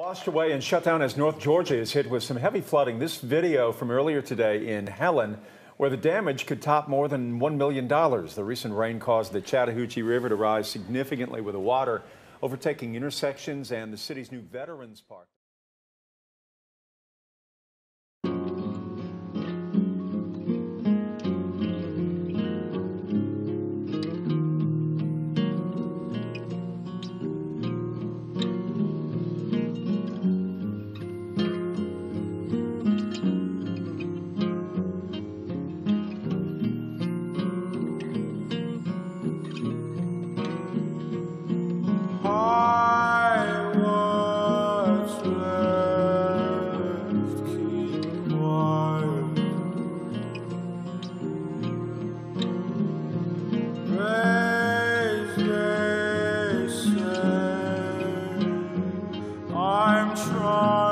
Washed away and shut down as North Georgia is hit with some heavy flooding. This video from earlier today in Helen, where the damage could top more than $1 million. The recent rain caused the Chattahoochee River to rise significantly with the water overtaking intersections and the city's new Veterans Park. I'm trying.